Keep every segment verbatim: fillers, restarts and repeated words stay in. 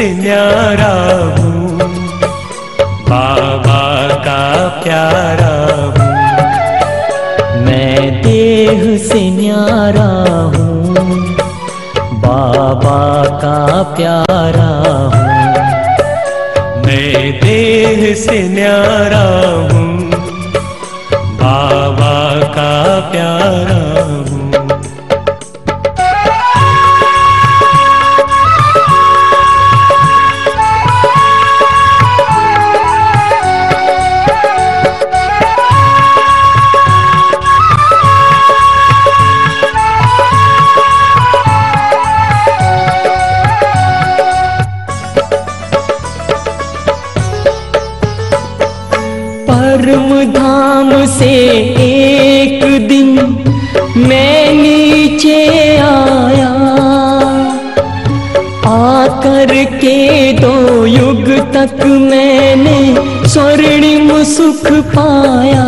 से न्यारा हूँ, बाबा का प्यारा हूँ। मैं देह से न्यारा हूँ, बाबा का प्यारा हूँ। मैं देह से न्यारा हूँ, बाबा का प्यारा हूँ। परम धाम से एक दिन मैं नीचे आया, आकर के दो युग तक मैंने स्वर्णिम सुख पाया,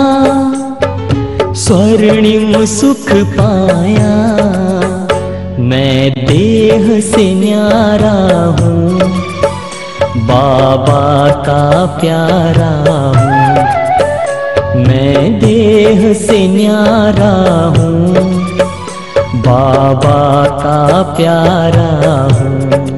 स्वर्णिम सुख पाया। मैं देह से न्यारा हूँ, बाबा का प्यारा हूँ। मैं देह से न्यारा हूँ, बाबा का प्यारा हूँ।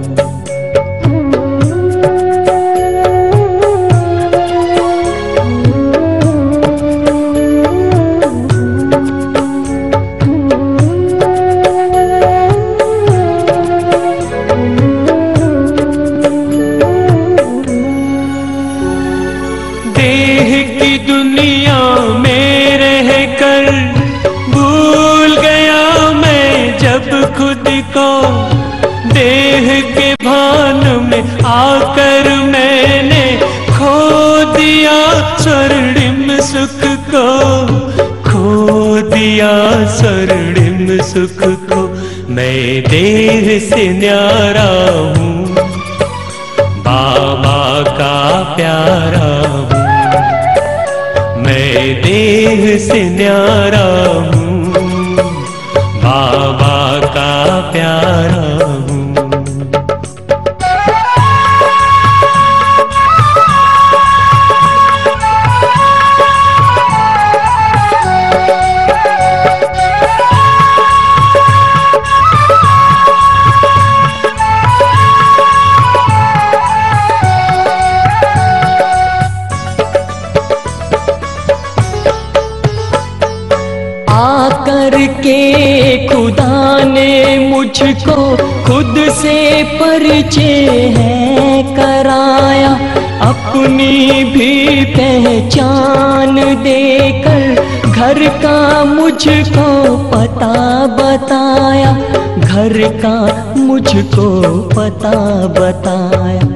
दुनिया में रह कर भूल गया मैं जब खुद को, देह के भान में आकर मैंने खो दिया स्वर्णिम सुख को, खो दिया स्वर्णिम सुख को। मैं देह से न्यारा हूँ, बाबा का प्यारा हूँ। मैं देह से न्यारा हूँ, बाबा का प्यारा हूँ। आकर के खुदा ने मुझको खुद से परिचय है कराया, अपनी भी पहचान देकर घर का मुझको पता बताया, घर का मुझको पता बताया।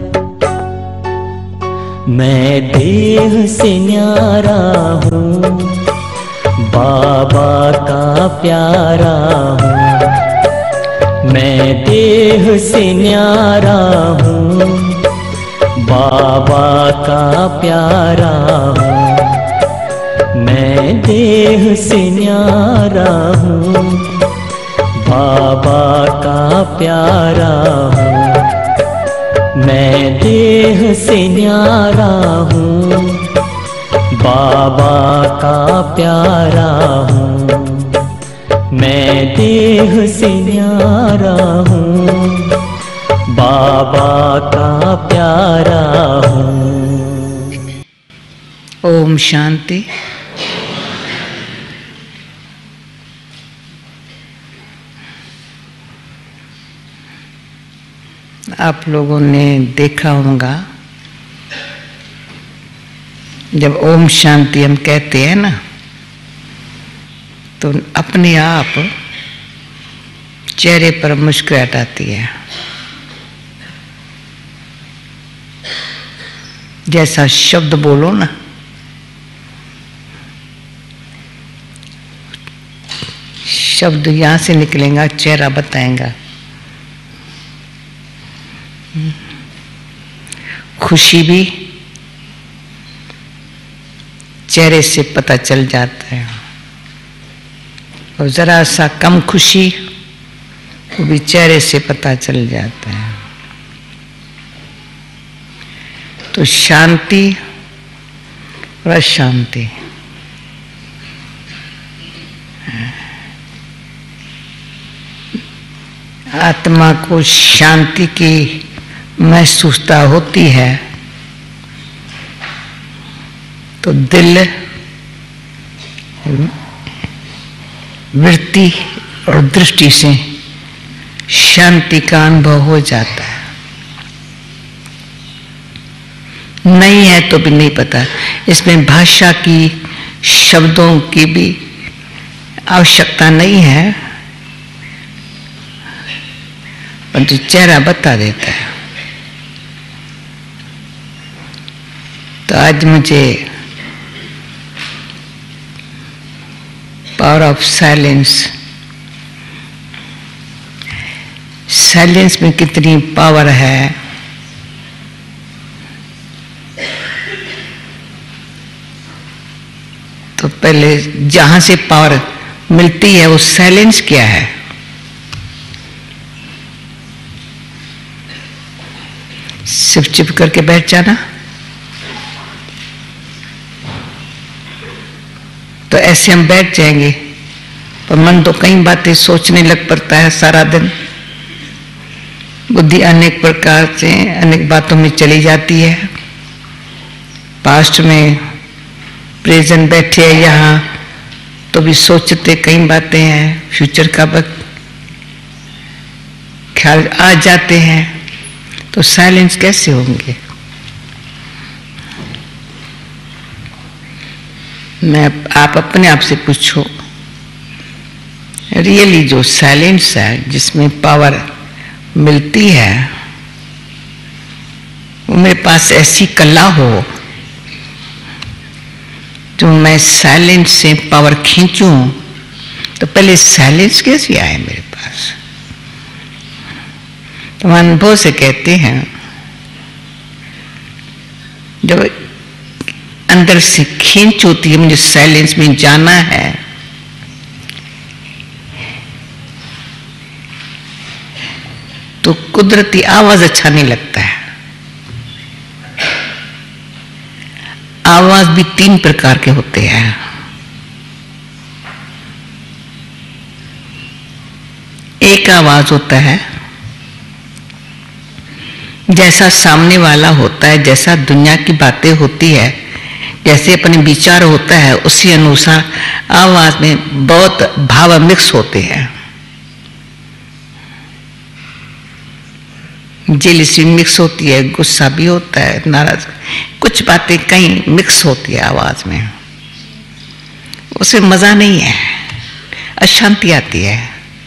मैं देह से न्यारा हूँ, बाबा का प्यारा हूँ। मैं देह से न्यारा हूँ, बाबा का प्यारा हूँ। मैं देह से न्यारा हूँ, बाबा का प्यारा हूँ। मैं देह से न्यारा हूँ, बाबा का प्यारा हूँ। मैं देह से न्यारा हूँ, बाबा का प्यारा हूँ। ओम शांति। आप लोगों ने देखा होगा जब ओम शांति हम कहते हैं ना, तो अपने आप चेहरे पर मुस्कुराहट आती है। जैसा शब्द बोलो ना, शब्द यहाँ से निकलेगा, चेहरा बताएगा। खुशी भी चेहरे से पता चल जाता है, और जरा सा कम खुशी वो भी चेहरे से पता चल जाता है। तो शांति और अशांति, आत्मा को शांति की महसूसता होती है तो दिल, वृत्ति और दृष्टि से शांति का अनुभव हो जाता है। नहीं है तो भी नहीं पता, इसमें भाषा की, शब्दों की भी आवश्यकता नहीं है, परंतु चेहरा बता देता है। तो आज मुझे पावर ऑफ साइलेंस, साइलेंस में कितनी पावर है, तो पहले जहां से पावर मिलती है वो साइलेंस क्या है। सिर्फ चुप करके बैठ जाना, तो ऐसे हम बैठ जाएंगे, पर मन तो कई बातें सोचने लग पड़ता है सारा दिन। बुद्धि अनेक प्रकार से अनेक बातों में चली जाती है। पास्ट में, प्रेजेंट बैठे हैं यहाँ तो भी सोचते कई बातें हैं, फ्यूचर का वक्त ख्याल आ जाते हैं, तो साइलेंस कैसे होंगे। मैं आप अपने आप से पूछो, रियली जो साइलेंस है, जिसमें पावर मिलती है, वो मेरे पास ऐसी कला हो जो मैं साइलेंस से पावर खींचूं, तो पहले साइलेंस कैसे आए मेरे पास। तो अनुभव से कहते हैं, जब अंदर से खींच होती है, मुझे साइलेंस में जाना है, तो कुदरती आवाज अच्छा नहीं लगता है। आवाज भी तीन प्रकार के होते हैं। एक आवाज होता है जैसा सामने वाला होता है, जैसा दुनिया की बातें होती है, जैसे अपने विचार होता है, उसी अनुसार आवाज में बहुत भाव मिक्स होते हैं। जेलसी मिक्स होती है, गुस्सा भी होता है, नाराज, कुछ बातें कहीं मिक्स होती है आवाज में, उसे मजा नहीं है, अशांति आती है।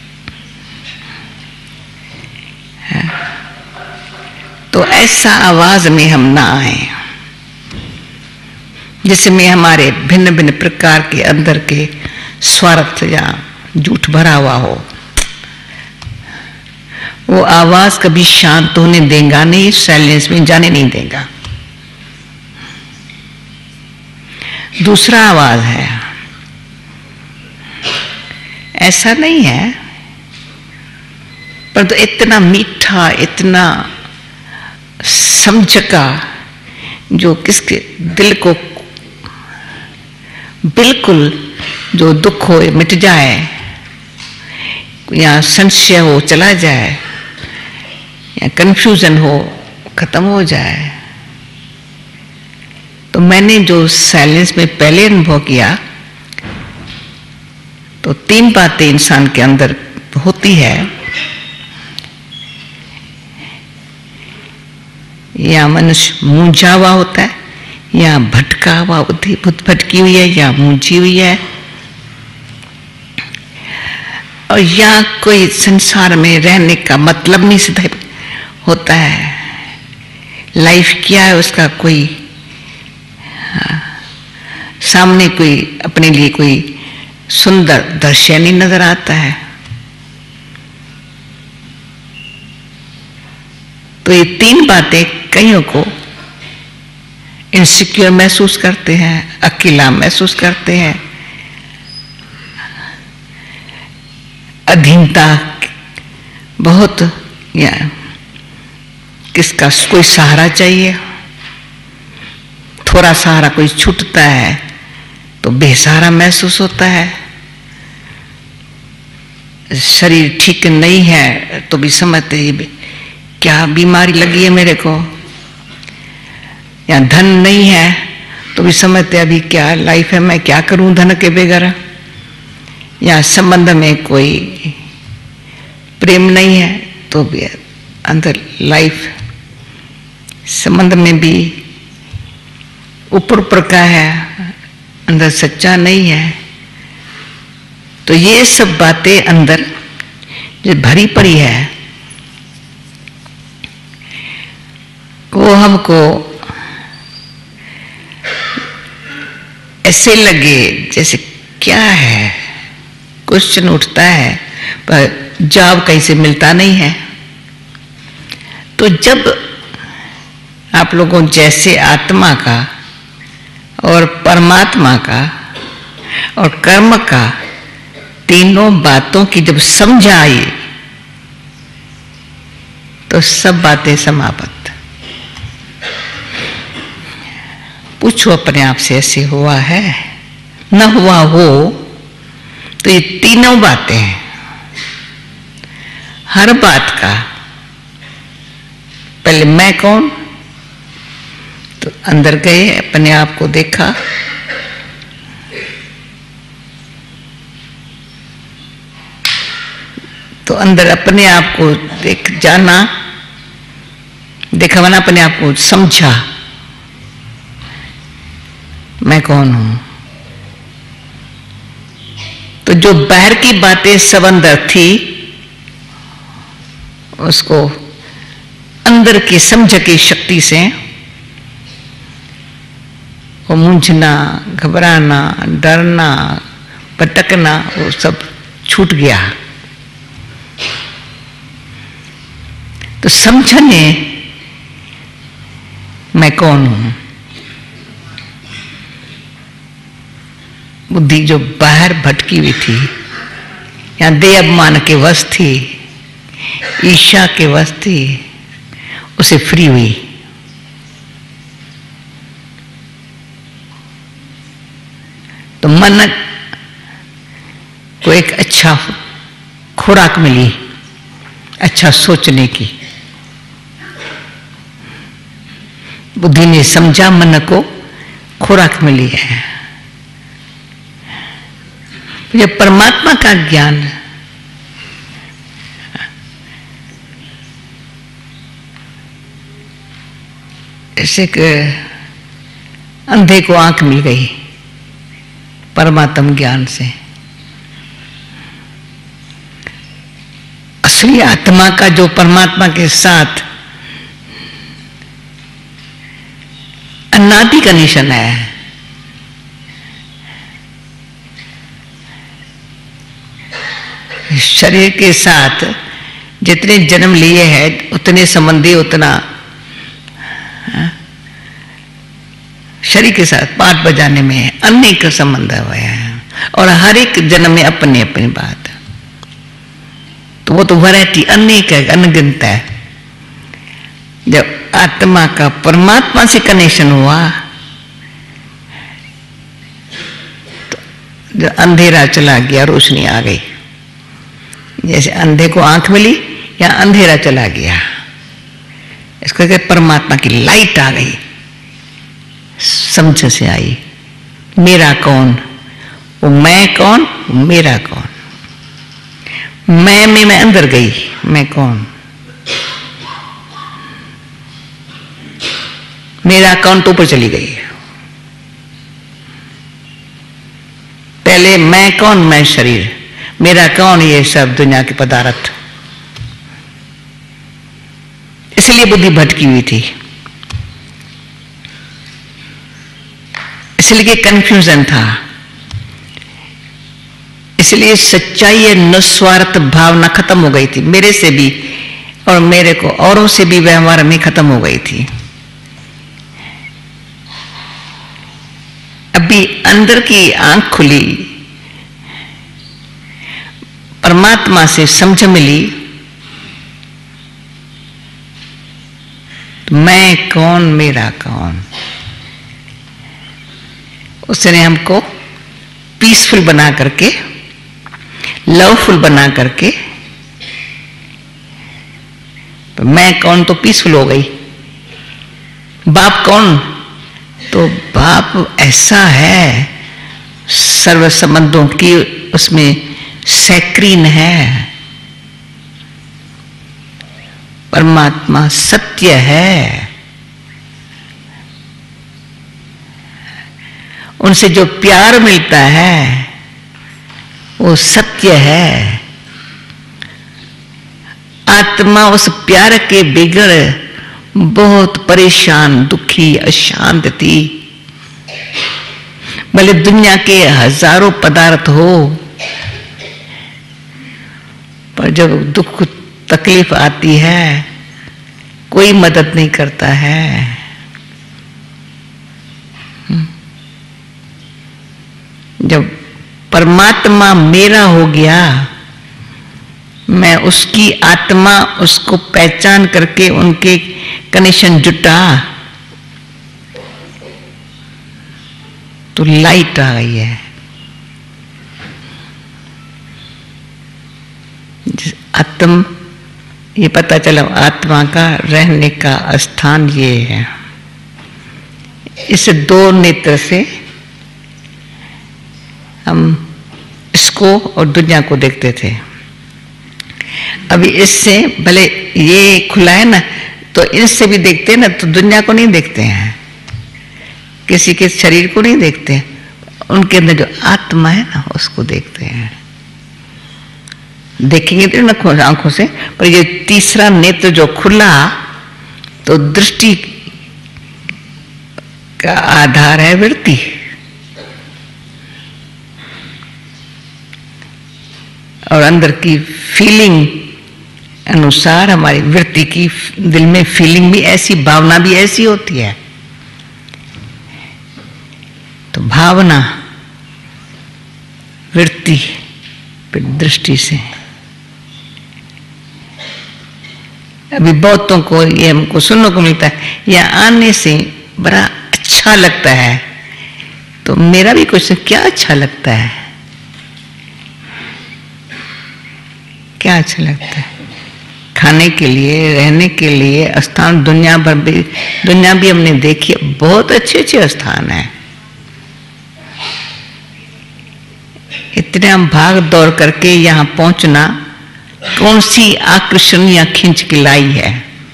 तो ऐसा आवाज में हम ना आए जिसमें हमारे भिन्न भिन्न प्रकार के अंदर के स्वार्थ या झूठ भरा हुआ हो। वो आवाज कभी शांत होने देगा नहीं, साइलेंस में जाने नहीं देगा। दूसरा आवाज है, ऐसा नहीं है, पर तो इतना मीठा, इतना समझका, जो किसके दिल को बिल्कुल, जो दुख हो मिट जाए, या संशय हो चला जाए, या कंफ्यूजन हो खत्म हो जाए। तो मैंने जो साइलेंस में पहले अनुभव किया, तो तीन बातें इंसान के अंदर होती है, या मनुष्य मूंझा हुआ होता है, या भटका हुआ, बुद्धि भटकी हुई है, या मूंझी हुई है, और या कोई संसार में रहने का मतलब नहीं सिद्ध होता है। लाइफ क्या है उसका कोई, हाँ, सामने कोई अपने लिए कोई सुंदर दृश्य नहीं नजर आता है। तो ये तीन बातें कईयों को इनसिक्योर महसूस करते हैं, अकेला महसूस करते हैं, अधीनता बहुत, या किसका कोई सहारा चाहिए, थोड़ा सहारा कोई छूटता है तो बेसहारा महसूस होता है। शरीर ठीक नहीं है तो भी समझते हैं क्या बीमारी लगी है मेरे को, या धन नहीं है तो भी समझते अभी क्या लाइफ है, मैं क्या करूं धन के बगैर, या संबंध में कोई प्रेम नहीं है तो भी अंदर लाइफ संबंध में भी ऊपर ऊपर का है, अंदर सच्चा नहीं है। तो ये सब बातें अंदर जो भरी पड़ी है वो हमको ऐसे लगे जैसे क्या है, क्वेश्चन उठता है पर जवाब कहीं से मिलता नहीं है। तो जब आप लोगों जैसे आत्मा का और परमात्मा का और कर्म का तीनों बातों की जब समझ आई तो सब बातें समाप्त। पूछो अपने आप से ऐसे हुआ है, न हुआ हो तो ये तीनों बातें हैं, हर बात का पहले मैं कौन, तो अंदर गए अपने आप को देखा, तो अंदर अपने आप को देख जाना, देखा मैंने अपने आप को समझा मैं कौन हूं। तो जो बाहर की बातें सब अंदर थी उसको अंदर की समझ की शक्ति से वो मूंझना, घबराना, डरना, भटकना वो सब छूट गया। तो समझने मैं कौन हूं। बुद्धि जो बाहर भटकी हुई थी, यहां देह अभिमान के वश थी, ईर्ष्या के वश थी, उसे फ्री हुई। तो मन को एक अच्छा खुराक मिली, अच्छा सोचने की। बुद्धि ने समझा, मन को खुराक मिली है। जब परमात्मा का ज्ञान जैसे कि अंधे को आंख मिल गई परमात्म ज्ञान से, असली आत्मा का जो परमात्मा के साथ अनादि कनेक्शन है, शरीर के साथ जितने जन्म लिए हैं उतने संबंधी, उतना शरीर के साथ पाठ बजाने में अनेक संबंध हुए हैं, और हर एक जन्म में अपनी अपनी बात। तो वो तो वैरायटी अनेक है, अनगिनत है। जब आत्मा का परमात्मा से कनेक्शन हुआ तो जो अंधेरा चला गया, रोशनी आ गई। जैसे अंधे को आंख मिली या अंधेरा चला गया, इसको कहते परमात्मा की लाइट आ गई, समझ से आई। मेरा कौन, वो मैं कौन, वो मेरा कौन। मैं में मैं अंदर गई, मैं कौन, मेरा कौन तो ऊपर चली गई। पहले मैं कौन, मैं शरीर, मेरा कौन, ये सब दुनिया के पदार्थ। इसलिए बुद्धि भटकी हुई थी, इसलिए कंफ्यूजन था, इसलिए सच्चाई निस्वार्थ भावना खत्म हो गई थी मेरे से भी, और मेरे को औरों से भी व्यवहार में खत्म हो गई थी। अभी अंदर की आंख खुली, परमात्मा से समझ मिली, तो मैं कौन, मेरा कौन। उसने हमको पीसफुल बना करके, लवफुल बना करके, तो मैं कौन, तो पीसफुल हो गई। बाप कौन, तो बाप ऐसा है सर्व संबंधों की उसमें सैक्रीन है, परमात्मा सत्य है। उनसे जो प्यार मिलता है वो सत्य है। आत्मा उस प्यार के बिगड़ बहुत परेशान, दुखी, अशांत थी। भले दुनिया के हजारों पदार्थ हो, पर जब दुख तकलीफ आती है कोई मदद नहीं करता है। जब परमात्मा मेरा हो गया, मैं उसकी आत्मा, उसको पहचान करके उनके कनेक्शन जुटा, तो लाइट आ गई है। आत्म ये पता चला आत्मा का रहने का स्थान ये है। इस दो नेत्र से हम इसको और दुनिया को देखते थे। अभी इससे भले ये खुला है ना, तो इससे भी देखते हैं ना, तो दुनिया को नहीं देखते हैं, किसी के शरीर को नहीं देखते हैं, उनके अंदर जो आत्मा है ना उसको देखते हैं। देखेंगे तो ना आंखों से, पर ये तीसरा नेत्र जो खुला, तो दृष्टि का आधार है वृत्ति। और अंदर की फीलिंग अनुसार हमारी वृत्ति की, दिल में फीलिंग भी ऐसी, भावना भी ऐसी होती है। तो भावना वृत्ति फिर दृष्टि से। अभी बहुतों को ये हमको सुनने को मिलता है, या आने से बड़ा अच्छा लगता है, तो मेरा भी कुछ क्या अच्छा लगता है, क्या अच्छा लगता है? खाने के लिए, रहने के लिए स्थान दुनिया भर भी, दुनिया भी हमने देखी, बहुत अच्छे अच्छे स्थान है। इतने हम भाग दौड़ करके यहाँ पहुंचना कौन सी आकर्षण या खींच के लाई है?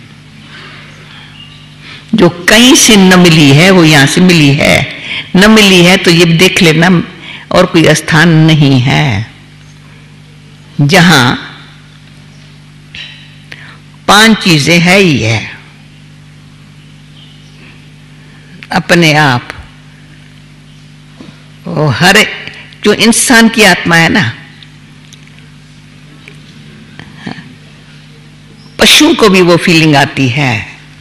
जो कहीं से न मिली है वो यहां से मिली है। न मिली है तो ये देख लेना और कोई स्थान नहीं है जहां पांच चीजें है ही है अपने आप। वो हर जो इंसान की आत्मा है ना, पशु को भी वो फीलिंग आती है।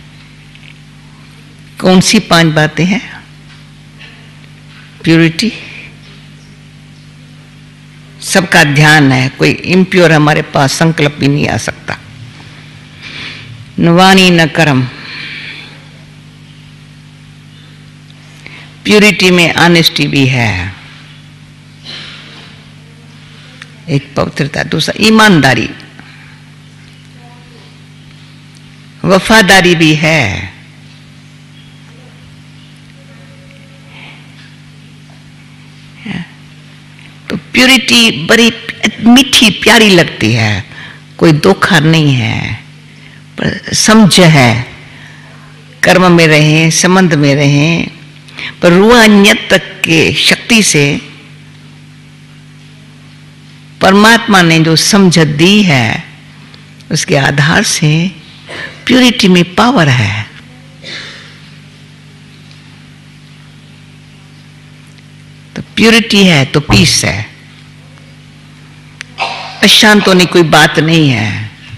कौन सी पांच बातें हैं? प्योरिटी, सबका ध्यान है, कोई इम्प्योर हमारे पास संकल्प भी नहीं आ सकता। न वाणी न कर्म, प्योरिटी में ऑनेस्टी भी है, एक पवित्रता। दूसरा ईमानदारी, वफादारी भी है। तो प्योरिटी बड़ी मीठी प्यारी लगती है, कोई धोखा नहीं है, पर समझ है। कर्म में रहें, संबंध में रहें, पर रूहानियत तक के शक्ति से परमात्मा ने जो समझ दी है उसके आधार से प्योरिटी में पावर है। तो प्योरिटी है तो पीस है, अशांत होने कोई बात नहीं है।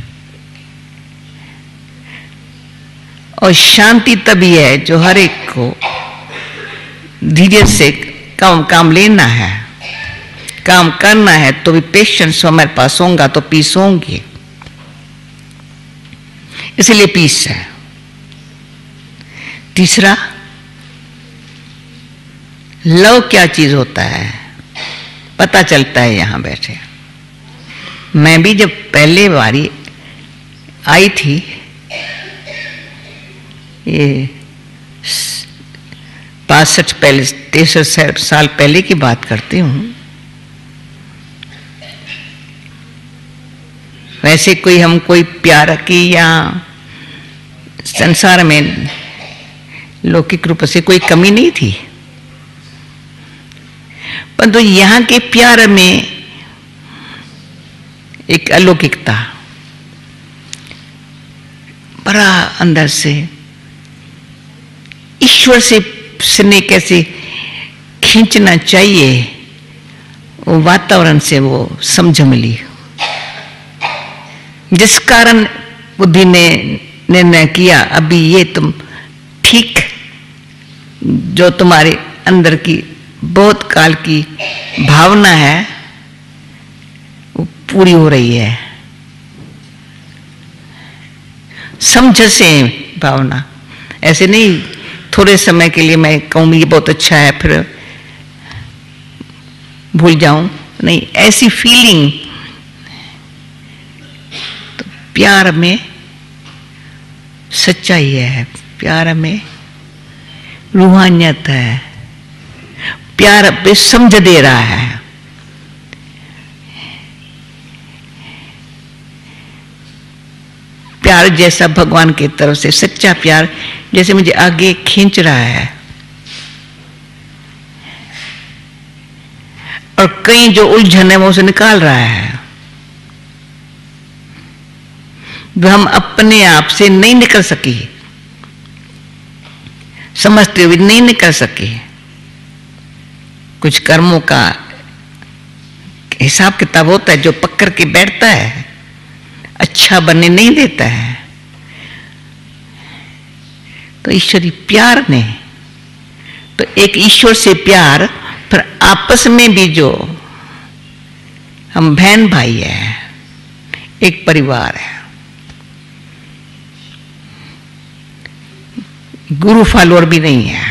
और शांति तभी है जो हर एक को धीरे से काम काम लेना है, काम करना है, तो भी पेशेंस हमारे पास होगा तो पीस होंगी। इसलिए पीस है। तीसरा लव क्या चीज होता है पता चलता है यहां बैठे। मैं भी जब पहले बारी आई थी, ये बासठ पहले तिरसठ साल पहले की बात करती हूं। वैसे कोई हम कोई प्यार की या संसार में लौकिक रूप से कोई कमी नहीं थी, परंतु तो यहां के प्यार में एक अलौकिकता, बड़ा अंदर से ईश्वर से स्नेह कैसे खींचना चाहिए, वो वातावरण से वो समझ मिली, जिस कारण बुद्धि ने निर्णय किया अभी ये तुम ठीक, जो तुम्हारे अंदर की बहुत काल की भावना है वो पूरी हो रही है। समझ से भावना, ऐसे नहीं थोड़े समय के लिए मैं कहूँ ये बहुत अच्छा है फिर भूल जाऊं, नहीं, ऐसी फीलिंग। तो प्यार में सच्चाई है, प्यार में रूहानियत है, प्यार पे समझ दे रहा है। प्यार जैसा भगवान की तरफ से सच्चा प्यार जैसे मुझे आगे खींच रहा है, और कई जो उलझन है वो उसे निकाल रहा है। वो हम अपने आप से नहीं निकल सकी, समझते हुए नहीं निकल सके। कुछ कर्मों का हिसाब किताब होता है जो पकड़ के बैठता है, अच्छा बनने नहीं देता है। तो ईश्वरी प्यार ने, तो एक ईश्वर से प्यार, फिर आपस में भी जो हम बहन भाई है, एक परिवार है। गुरु फॉलोअर भी नहीं है,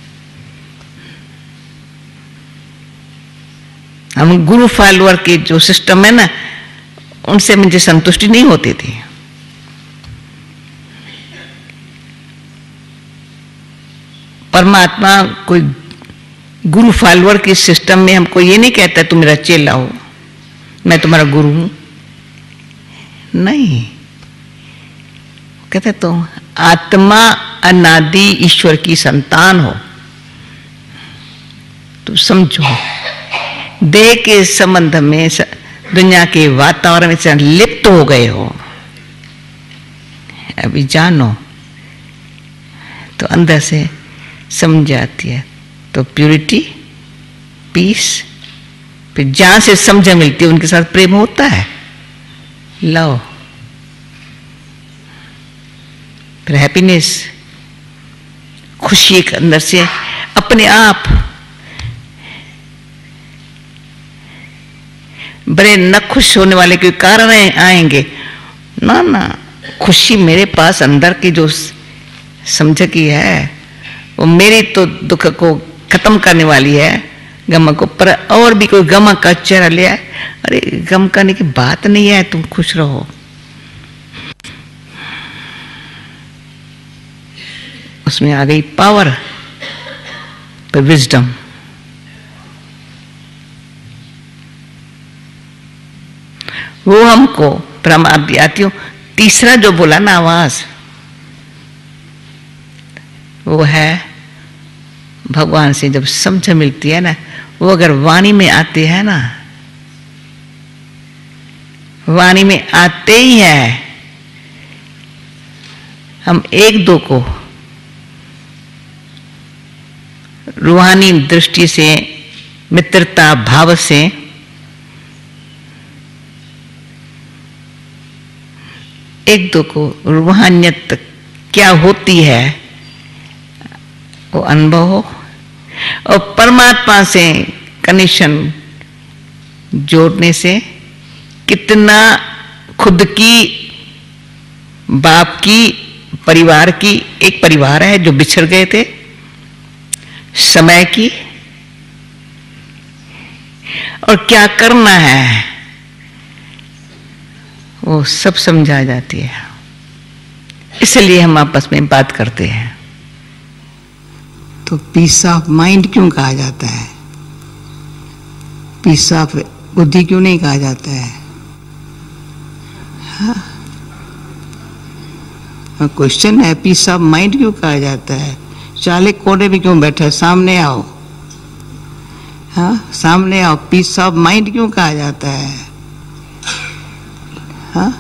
हम गुरु फॉलोअर के जो सिस्टम है ना, उनसे मुझे संतुष्टि नहीं होती थी। परमात्मा कोई गुरु फॉलोअर के सिस्टम में हमको ये नहीं कहता तुम मेरा चेला हो, मैं तुम्हारा गुरु हूं, नहीं कहते तो आत्मा अनादि ईश्वर की संतान हो, तो समझो देह के संबंध में दुनिया के वातावरण से लिप्त हो गए हो, अभी जानो तो अंदर से समझ आती है। तो प्यूरिटी, पीस, फिर जहां से समझ मिलती है उनके साथ प्रेम होता है, लव, फिर हैप्पीनेस, खुशी एक अंदर से अपने आप। बड़े न खुश होने वाले कोई कारण आएंगे ना, ना, खुशी मेरे पास अंदर की जो समझ की है वो मेरी तो दुख को खत्म करने वाली है, गम को। पर और भी कोई गम का चेहरा ले आए, अरे गम करने की बात नहीं है, तुम खुश रहो। उसमें आ गई पावर, पर विजडम। वो हमको परमात्मा, तीसरा जो बोला ना आवाज, वो है भगवान से जब समझ मिलती है ना, वो अगर वाणी में आते हैं ना, वाणी में आते ही है, हम एक दो को रूहानी दृष्टि से, मित्रता भाव से एक दो को रूहानियत क्या होती है वो अनुभव हो, और परमात्मा से कनेक्शन जोड़ने से कितना खुद की, बाप की, परिवार की, एक परिवार है जो बिछड़ गए थे, समय की, और क्या करना है वो सब समझा जाती है। इसलिए हम आपस में बात करते हैं। तो पीस ऑफ माइंड क्यों कहा जाता है? पीस ऑफ बुद्धि क्यों नहीं कहा जाता है? हाँ, क्वेश्चन है, पीस ऑफ माइंड क्यों कहा जाता है? चाले कोने में क्यों बैठे? सामने आओ। हाँ, सामने आओ। पीस ऑफ माइंड क्यों कहा जाता है? हाँ,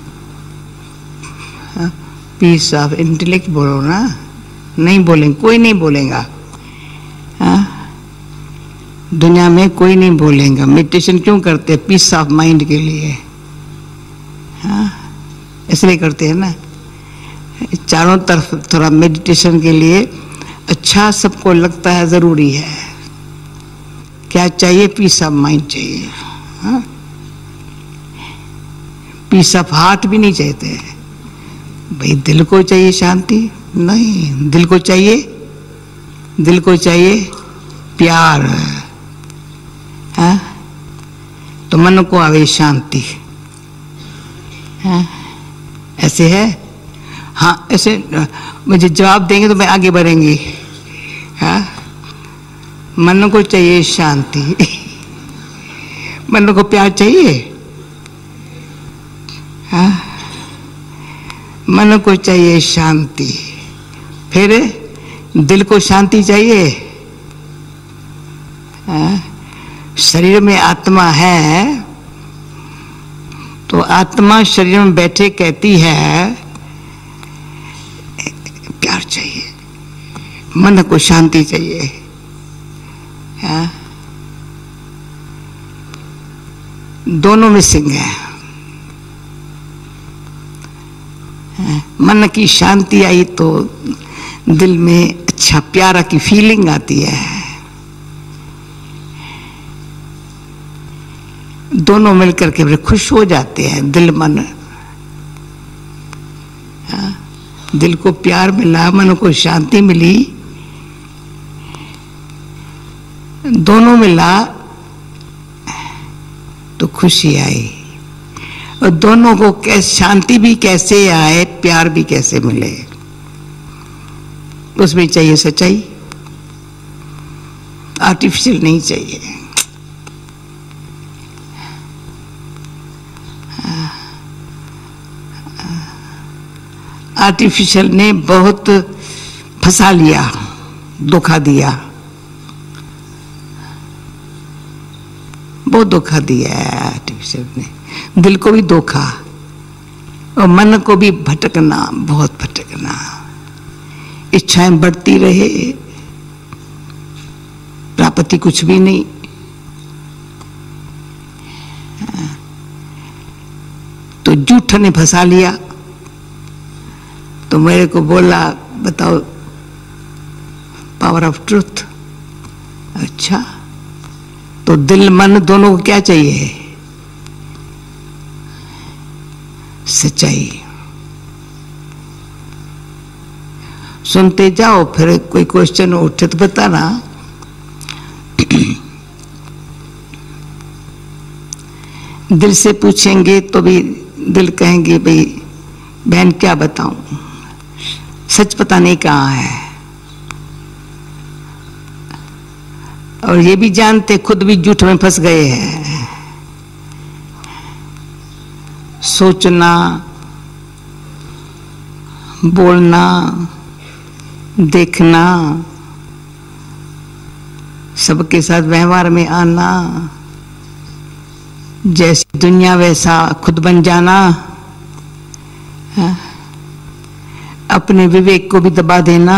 हाँ, पीस ऑफ इंटेलेक्ट बोलो ना। नहीं बोलेंगे, कोई नहीं बोलेगा। हाँ, दुनिया में कोई नहीं बोलेगा। मेडिटेशन क्यों करते हैं? पीस ऑफ माइंड के लिए। हाँ, इसलिए करते हैं ना। चारों तरफ थोड़ा मेडिटेशन के लिए अच्छा सबको लगता है, जरूरी है। क्या चाहिए? पीस ऑफ माइंड चाहिए। हाँ, पीस ऑफ हार्ट भी नहीं चाहते भाई। दिल को चाहिए शांति? नहीं, दिल को चाहिए दिल को चाहिए प्यार। हाँ, तो मन को आवे शांति। हाँ, ऐसे है। हाँ, ऐसे मुझे जवाब देंगे तो मैं आगे बढ़ेंगी। हाँ, मन को चाहिए शांति। मन को प्यार चाहिए। हाँ, मन को चाहिए शांति। फिर दिल को शांति चाहिए। हाँ, शरीर में आत्मा है तो आत्मा शरीर में बैठे कहती है प्यार चाहिए, मन को शांति चाहिए। हाँ, दोनों मिसिंग है। हाँ, मन की शांति आई तो दिल में अच्छा प्यारा की फीलिंग आती है। दोनों मिलकर के बड़े खुश हो जाते हैं, दिल मन। हाँ, दिल को प्यार मिला, मन को शांति मिली, दोनों मिला तो खुशी आई। और दोनों को कैसे शांति भी कैसे आए, प्यार भी कैसे मिले, उसमें चाहिए सच्चाई, आर्टिफिशियल नहीं चाहिए। आर्टिफिशियल ने बहुत फंसा लिया, धोखा दिया, बहुत धोखा दिया है आर्टिफिशियल ने। दिल को भी धोखा और मन को भी भटकना, बहुत भटकना। इच्छाएं बढ़ती रहे, प्राप्ति कुछ भी नहीं। तो झूठ ने फंसा लिया। तो मेरे को बोला बताओ पावर ऑफ ट्रूथ। अच्छा, तो दिल मन दोनों को क्या चाहिए? सच्चाई। सुनते जाओ, फिर कोई क्वेश्चन उठे तो बताना। दिल से पूछेंगे तो भी दिल कहेंगे भाई बहन क्या बताऊं, सच पता नहीं कहाँ है। और ये भी जानते खुद भी झूठ में फंस गए हैं। सोचना, बोलना, देखना, सबके साथ व्यवहार में आना, जैसी दुनिया वैसा खुद बन जाना। हाँ? अपने विवेक को भी दबा देना।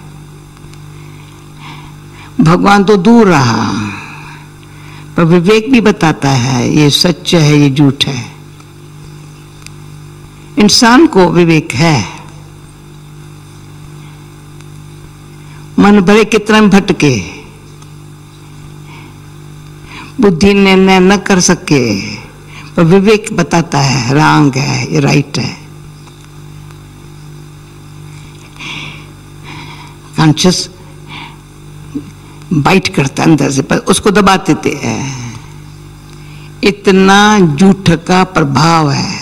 भगवान तो दूर रहा, पर विवेक भी बताता है ये सच है, ये झूठ है। इंसान को विवेक है। मन भले कितना भटके, बुद्धि निर्णय न कर सके, पर विवेक बताता है रॉन्ग है, ये राइट है। कॉन्शियस बाइट करता अंदर से, पर उसको दबा देते हैं। इतना झूठ का प्रभाव है।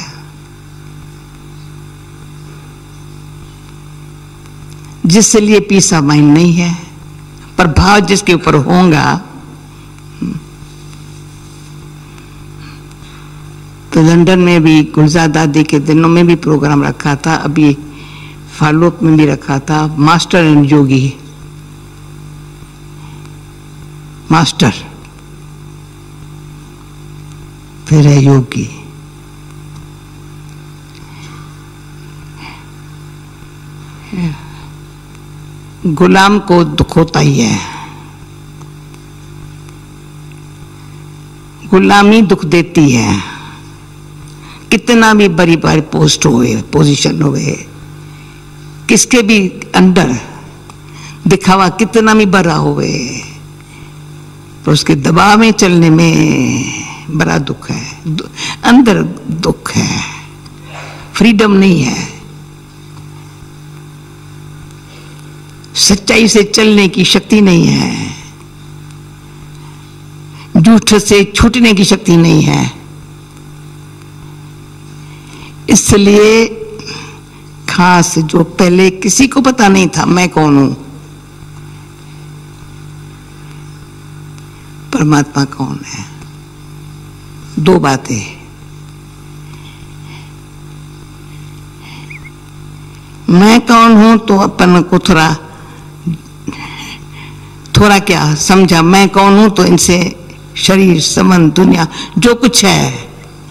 जिसके लिए पीस ऑफ माइंड नहीं है, प्रभाव जिसके ऊपर होगा। तो लंदन में भी गुलजार दादी के दिनों में भी प्रोग्राम रखा था, अभी फॉलोअप में भी रखा था, मास्टर एंड योगी। मास्टर फिर है योगी। गुलाम को दुख होता ही है, गुलामी दुख देती है। कितना भी बड़ी बड़ी पोस्ट होए, पोजीशन होए, किसके भी अंदर दिखावा कितना भी बड़ा होए, तो उसके दबाव में चलने में बड़ा दुख है, अंदर दुख है, फ्रीडम नहीं है। सच्चाई से चलने की शक्ति नहीं है, झूठ से छूटने की शक्ति नहीं है। इसलिए खास जो पहले किसी को पता नहीं था मैं कौन हूं, परमात्मा कौन है, दो बातें। मैं कौन हूं तो अपन को थोड़ा थोड़ा क्या समझा, मैं कौन हूं तो इनसे शरीर संबंध दुनिया जो कुछ है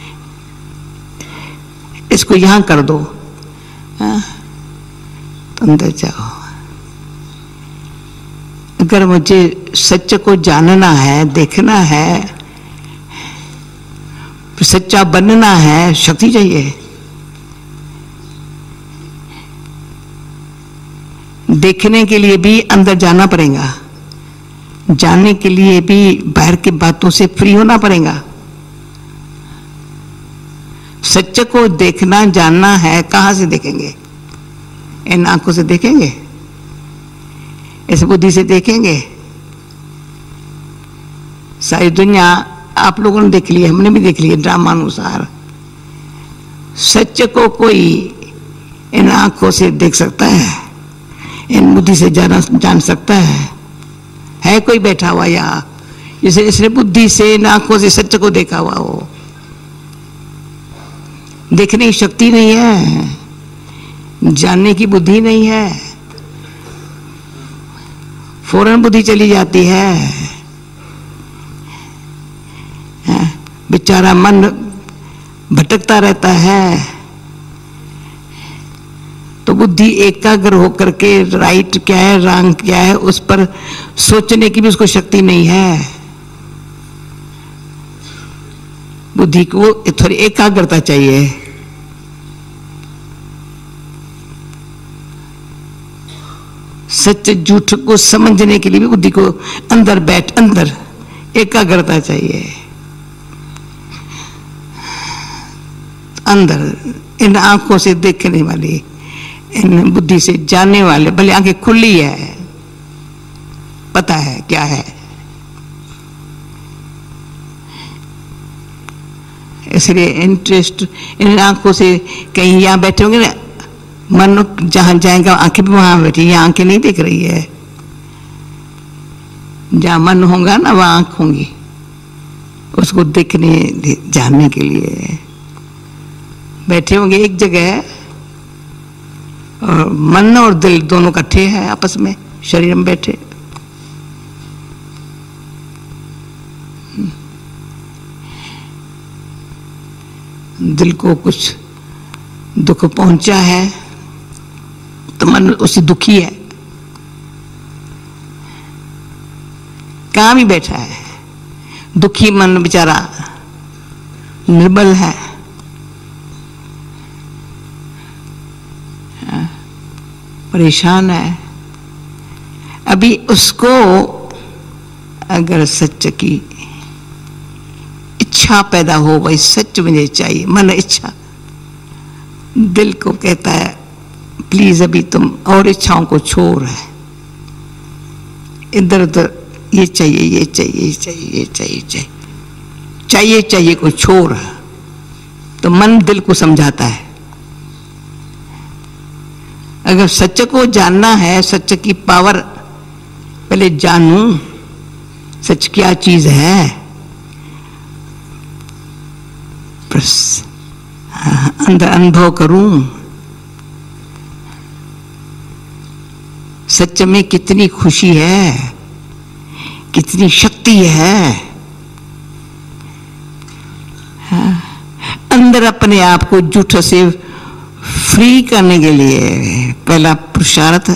इसको यहां कर दो, हाँ? तो अंदर जाओ। अगर मुझे सच को जानना है, देखना है, सच्चा बनना है, शक्ति चाहिए। देखने के लिए भी अंदर जाना पड़ेगा, जानने के लिए भी बाहर की बातों से फ्री होना पड़ेगा। सच्चे को देखना जानना है, कहां से देखेंगे? इन आंखों से देखेंगे, इस बुद्धि से देखेंगे। सारी दुनिया आप लोगों ने देख ली, हमने भी देख लिया ड्रामा अनुसार। सच्चे को कोई इन आंखों से देख सकता है, इन बुद्धि से जाना जान सकता है? है कोई बैठा हुआ यहाँ जिसे इसने बुद्धि से इन आंखों से सच्चे को देखा हुआ हो? देखने की शक्ति नहीं है, जानने की बुद्धि नहीं है, फौरन बुद्धि चली जाती है। बेचारा मन भटकता रहता है, तो बुद्धि एकाग्र होकर के राइट क्या है रॉन्ग क्या है उस पर सोचने की भी उसको शक्ति नहीं है। बुद्धि को थोड़ी एकाग्रता चाहिए। सच झूठ को समझने के लिए भी बुद्धि को अंदर बैठ अंदर एकाग्रता चाहिए। अंदर इन आंखों से देखने वाली, इन बुद्धि से जानने वाले, भले आंखें खुली है, पता है क्या है। इसलिए इंटरेस्ट इन आंखों से, कहीं यहां बैठे होंगे ना, मन जहां जाएगा आंखें भी वहां बैठी, यहां आंखें नहीं दिख रही है। जहां मन होगा ना वहां आंख होंगी, उसको देखने जानने के लिए बैठे होंगे एक जगह, और मन और दिल दोनों इकट्ठे हैं आपस में, शरीर में बैठे। दिल को कुछ दुख पहुंचा है तो मन उसी दुखी है, कहां भी बैठा है। दुखी मन बेचारा निर्बल है, परेशान है। अभी उसको अगर सच की इच्छा पैदा हो, भाई सच मुझे चाहिए, मन इच्छा, दिल को कहता है प्लीज अभी तुम और इच्छाओं को छोड़, है इधर उधर ये चाहिए ये चाहिए ये चाहिए ये चाहिए चाहिए, चाहिए चाहिए को छोड़, तो मन दिल को समझाता है। अगर सत्य को जानना है, सत्य की पावर पहले जानूं, सच क्या चीज है, बस अंदर अनुभव करूं सच में कितनी खुशी है, कितनी शक्ति है। हाँ, अंदर अपने आप को झूठ से फ्री करने के लिए पहला पुरुषार्थ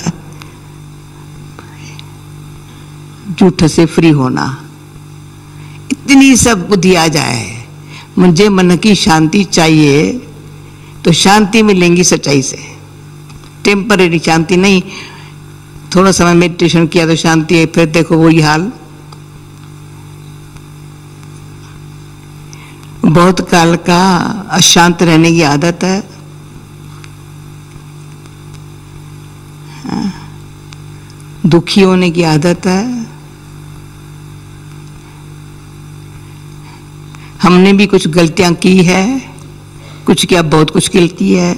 झूठ से फ्री होना। इतनी सब बुद्धि आ जाए, मुझे मन की शांति चाहिए, तो शांति मिलेंगी सच्चाई से, टेम्पररी शांति नहीं। थोड़ा समय मेडिटेशन किया तो शांति है, फिर देखो वही हाल। बहुत काल का अशांत रहने की आदत है, दुखी होने की आदत है। हमने भी कुछ गलतियां की है, कुछ क्या बहुत कुछ गलती है,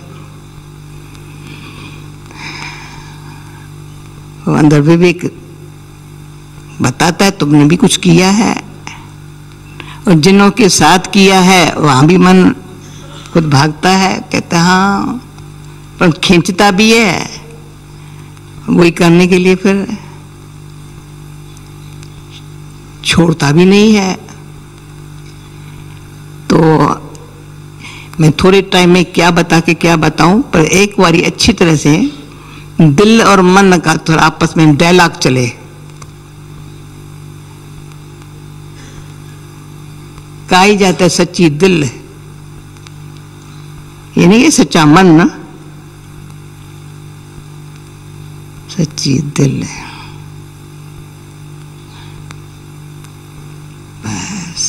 वो अंदर विवेक बताता है तुमने भी कुछ किया है, और जिन्हों के साथ किया है वहां भी मन खुद भागता है, कहता हाँ, पर खींचता भी है वही करने के लिए, फिर छोड़ता भी नहीं है। तो मैं थोड़े टाइम में क्या बता के क्या बताऊं, पर एक बारी अच्छी तरह से दिल और मन का थोड़ा आपस में डायलॉग चले। कहा ही जाता है सच्ची दिल, ये नहीं है सच्चा मन ना, सच्ची दिल है। बस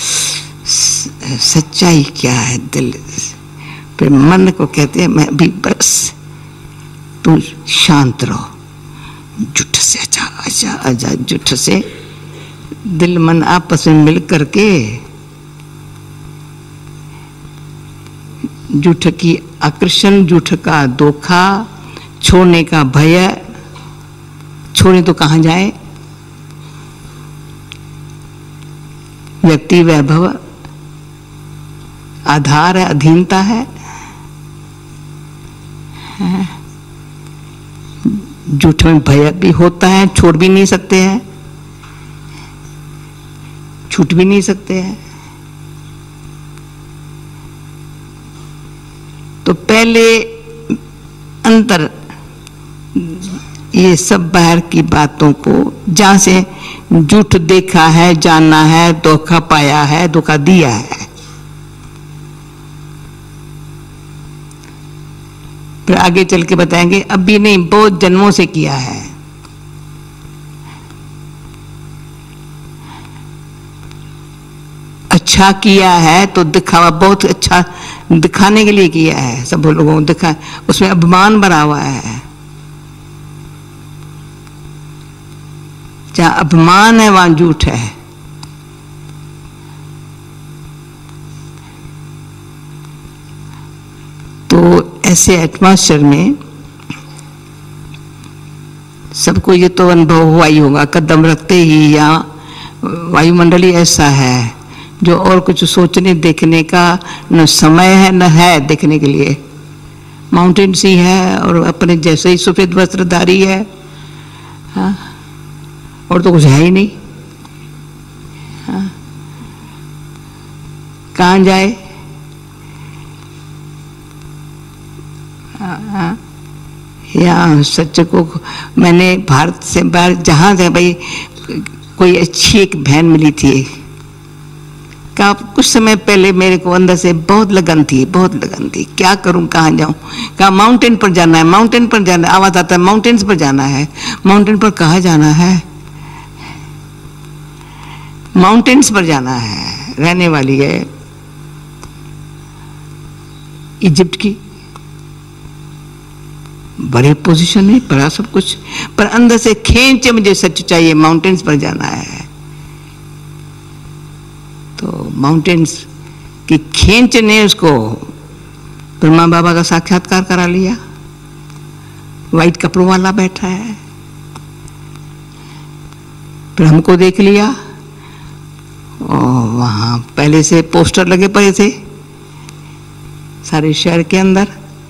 सच्चाई क्या है दिल, फिर मन को कहते हैं मैं भी बस तू शांत रहो, जुट से अच्छा अच्छा अच्छा जुट से दिल मन आपस में मिल करके जुट की आकर्षण, जुट का धोखा, छोड़ने का भय, छोड़े तो कहां जाए। व्यक्ति वैभव आधार है, अधीनता है, झूठ में भय भी होता है, छोड़ भी नहीं सकते हैं, छूट भी नहीं सकते हैं। तो पहले अंतर ये सब बाहर की बातों को, जहां से झूठ देखा है, जाना है, धोखा पाया है, धोखा दिया है, फिर आगे चल के बताएंगे अभी नहीं, बहुत जन्मों से किया है। अच्छा किया है तो दिखावा, बहुत अच्छा दिखाने के लिए किया है, सब लोगों को दिखा, उसमें अभिमान भरा हुआ है। जहां अभिमान है वहां झूठ है। तो ऐसे एटमॉस्फेयर में सबको ये तो अनुभव हुआ ही होगा, कदम रखते ही या वायुमंडल ही ऐसा है जो और कुछ सोचने देखने का न समय है न है देखने के लिए। माउंटेन सी है और अपने जैसे ही सफेद वस्त्रधारी है, हाँ, और तो कुछ है ही नहीं। हाँ, कहाँ जाए। हाँ, यहाँ सच को मैंने भारत से बाहर जहाँ से भाई कोई अच्छी एक बहन मिली थी, का कुछ समय पहले मेरे को अंदर से बहुत लगन थी, बहुत लगन थी, क्या करूं, कहाँ जाऊं। कहा माउंटेन पर जाना है, माउंटेन पर जाना है, आवाज आता है माउंटेन्स पर जाना है। माउंटेन पर कहाँ जाना है, माउंटेन्स पर जाना है। रहने वाली है इजिप्ट की, बड़े पोजीशन है, बड़ा सब कुछ, पर अंदर से खींचे मुझे सच चाहिए, माउंटेन्स पर जाना है। तो तो माउंटेन्स की खींच ने उसको ब्रह्मा बाबा का साक्षात्कार करा लिया। वाइट कपड़ों वाला बैठा है, फिर हमको देख लिया। और वहाँ पहले से पोस्टर लगे पड़े थे सारे शहर के अंदर,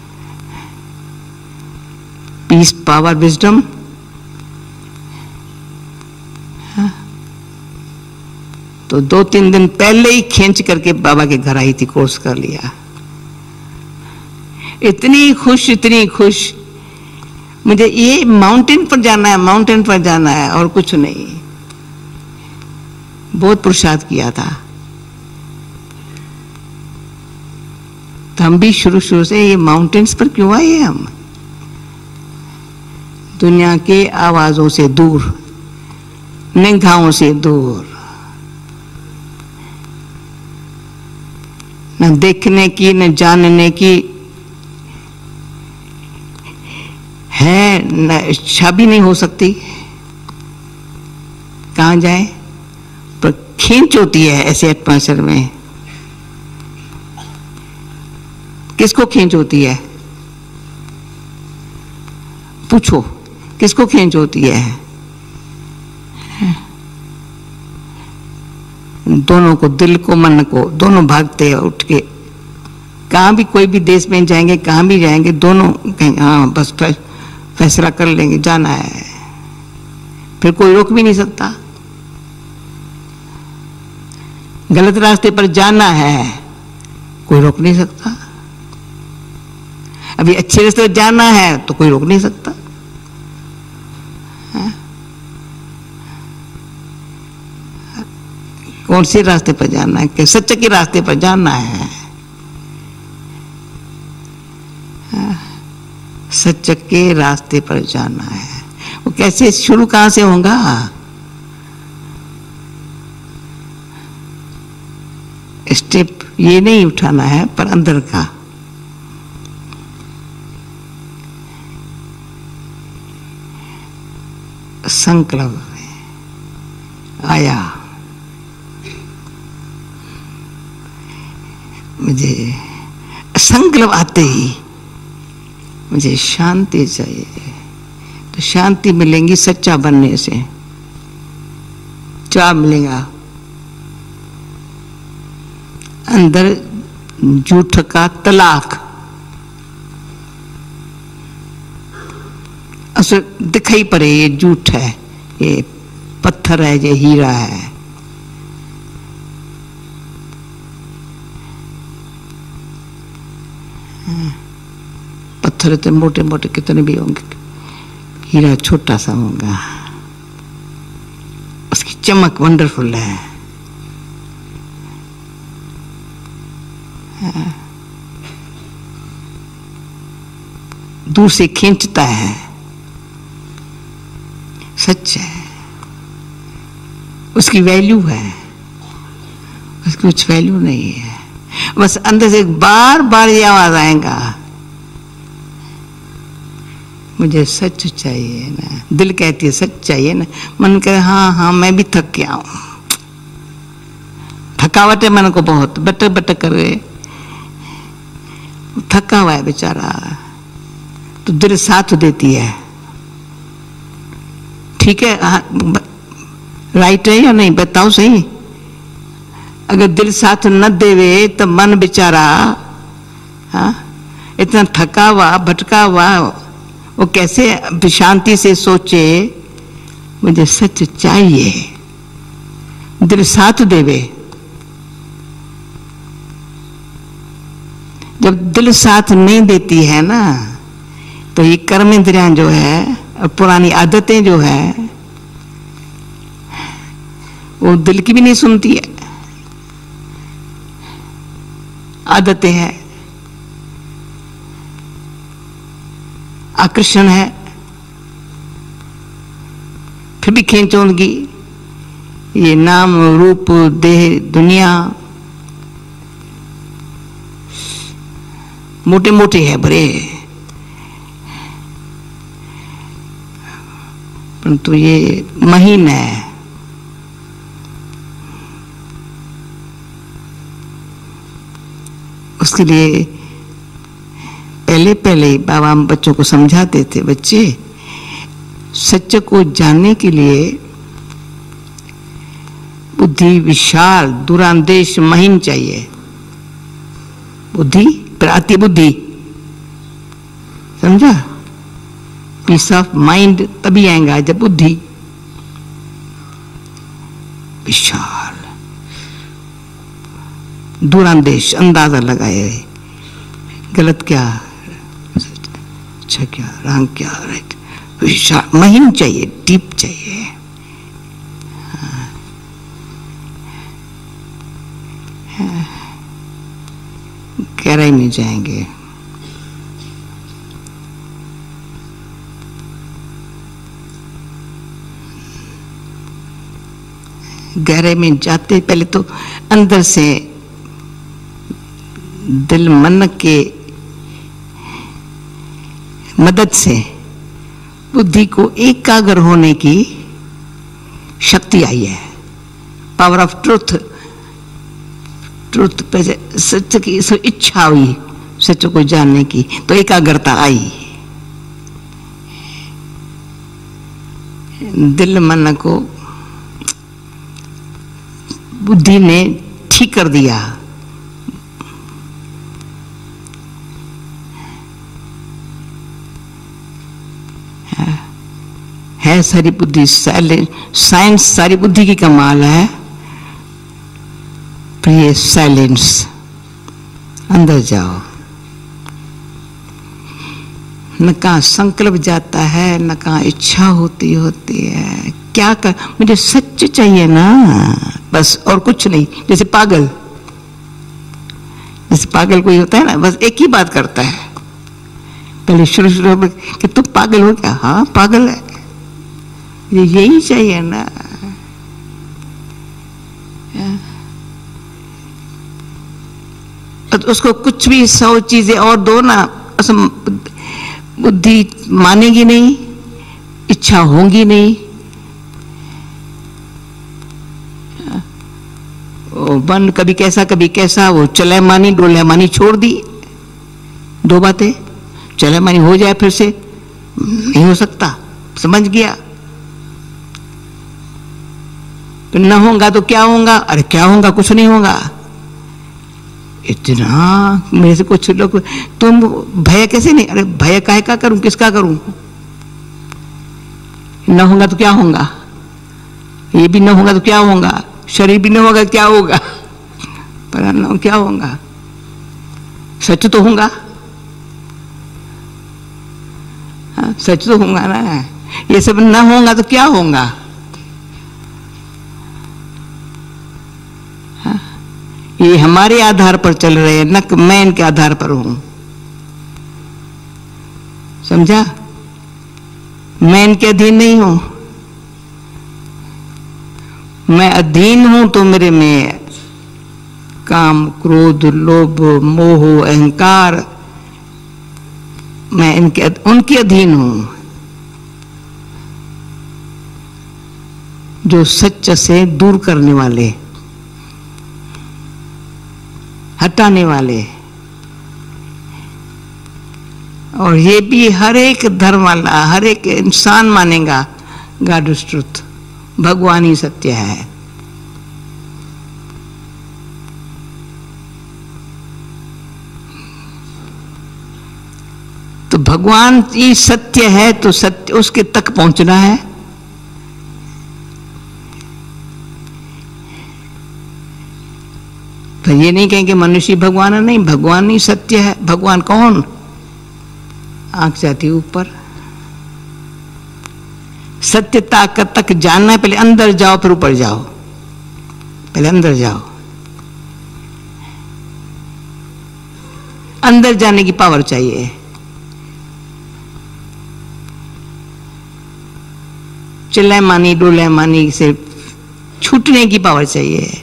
पीस, पावर, विजडम। तो दो तीन दिन पहले ही खींच करके बाबा के घर आई थी, कोर्स कर लिया। इतनी खुश, इतनी खुश, मुझे ये माउंटेन पर जाना है, माउंटेन पर जाना है और कुछ नहीं। बहुत पुरुषार्थ किया था। तो हम भी शुरू शुरू से ये माउंटेन्स पर क्यों आए हम? दुनिया के आवाजों से दूर, निगाहों से दूर, न देखने की न जानने की है, न इच्छा भी नहीं हो सकती। कहाँ जाए? पर खींच होती है ऐसे एटमॉस्फेयर में। किसको खींच होती है? पूछो, किसको खींच होती है? दोनों को, दिल को, मन को, दोनों भागते हैं उठ के। कहाँ भी, कोई भी देश में जाएंगे, कहाँ भी जाएंगे, दोनों कहेंगे हाँ बस फैसला कर लेंगे, जाना है। फिर कोई रोक भी नहीं सकता। गलत रास्ते पर जाना है, कोई रोक नहीं सकता। अभी अच्छे रास्ते पर जाना है तो कोई रोक नहीं सकता। है? कौन से रास्ते पर जाना है? कि सच्चे के रास्ते पर जाना है। सच के रास्ते पर जाना है। वो कैसे, शुरू कहां से होगा? स्टेप ये नहीं उठाना है, पर अंदर का। संकल्प आया मुझे, संकल्प आते ही मुझे शांति चाहिए। तो शांति मिलेंगी सच्चा बनने से। क्या मिलेगा? अंदर झूठ का तलाक। असर दिखाई पड़े ये झूठ है, ये पत्थर है, ये हीरा है। पत्थर इतने मोटे मोटे कितने भी होंगे, हीरा छोटा सा होगा। उसकी चमक वंडरफुल है। दूर से खींचता है, सच है, उसकी वैल्यू है, उसकी कुछ वैल्यू नहीं है। बस अंदर से बार बार ये आवाज आएगा, मुझे सच चाहिए ना। दिल कहती है सच चाहिए ना, मन कहे हाँ हाँ मैं भी थक गया हूं। थकावट है मन को बहुत, बटक बटक कर रहे, थका हुआ है बेचारा। तो दिल साथ देती है, ठीक है, राइट है या नहीं बताओ सही। अगर दिल साथ न देवे तो मन बेचारा हाँ इतना थका हुआ भटका हुआ, वो कैसे शांति से सोचे मुझे सच चाहिए। दिल साथ देवे। जब दिल साथ नहीं देती है ना, तो ये कर्म इंद्रियां जो है और पुरानी आदतें जो है वो दिल की भी नहीं सुनती है। आदतें हैं, आकर्षण है, फिर भी खींचोगी। ये नाम रूप देह दुनिया मोटे मोटे है बड़े, परंतु ये महीन है। उसके लिए पहले पहले बाबा हम बच्चों को समझाते थे, बच्चे सत्य को जानने के लिए बुद्धि विशाल दूरांदेश महीन चाहिए। बुद्धि पर आती बुद्धि, समझा? पीस ऑफ माइंड तभी आएगा जब बुद्धि विशाल दूरांदेश, अंदाजा लगाए गलत क्या अच्छा क्या रंग क्या राइट, विशाल महीन चाहिए, डीप चाहिए। गहराई में जाएंगे। गहराई में जाते पहले तो अंदर से दिल मन के मदद से बुद्धि को एकाग्र होने की शक्ति आई है। पावर ऑफ ट्रुथ, ट्रुथ पे सत्य की इच्छा हुई सत्य को जानने की, तो एकाग्रता आई। दिल मन को बुद्धि ने ठीक कर दिया। है सारी बुद्धि साइंस, सारी बुद्धि की कमाल है। प्रिय साइलेंस, अंदर जाओ। न कहाँ संकल्प जाता है, न कहाँ इच्छा होती होती है। क्या कर, मुझे सच चाहिए ना बस, और कुछ नहीं। जैसे पागल, जैसे पागल कोई होता है ना, बस एक ही बात करता है। पहले शुरू शुरू में कि तुम पागल हो क्या? हाँ पागल है, ये यही चाहिए ना। तो उसको कुछ भी सौ चीजें और दो ना, बुद्धि मानेगी नहीं, इच्छा होगी नहीं। वो बन कभी कैसा कभी कैसा, वो चले मानी डोले मानी छोड़ दी। दो बातें, चले मानी हो जाए फिर से नहीं हो सकता, समझ गया। तो न होगा तो क्या होगा? अरे क्या होगा, कुछ नहीं होगा। इतना मेरे से कुछ लोग, तुम भय कैसे नहीं? अरे भय काहे का करूं, किसका करूं? न होगा तो क्या होगा? ये भी न होगा तो क्या होगा? शरीर भी न होगा क्या होगा? पर न क्या होगा? सच तो होगा, हाँ, सच तो होगा ना। ये सब न होगा तो क्या होगा? ये हमारे आधार पर चल रहे हैं, न मैं इनके आधार पर हूं। समझा? मैं इनके अधीन नहीं हूं। मैं अधीन हूं तो मेरे में काम, क्रोध, लोभ, मोह, अहंकार, मैं इनके उनके अधीन हूं। जो सच से दूर करने वाले, हटाने वाले। और ये भी हर एक धर्म वाला, हर एक इंसान मानेगा गॉड इज ट्रुथ, भगवान ही सत्य है। तो भगवान ही सत्य है, तो सत्य उसके तक पहुंचना है। तो ये नहीं कहेंगे मनुष्य भगवान है, नहीं, भगवान ही सत्य है। भगवान कौन? आंख जाती ऊपर। सत्य ताकत तक जानना है, पहले अंदर जाओ फिर ऊपर जाओ। पहले अंदर जाओ, अंदर जाने की पावर चाहिए। चिल्लाए मानी डोले मानी से छूटने की पावर चाहिए।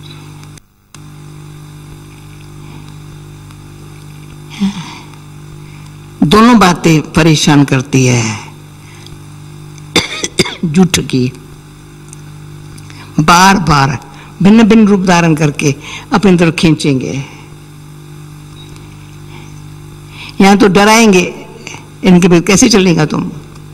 दोनों बातें परेशान करती है। झूठ की बार बार भिन्न भिन्न रूप धारण करके अपनी तरफ खींचेंगे। यहां तो डराएंगे, इनके पे कैसे चलेगा तुम?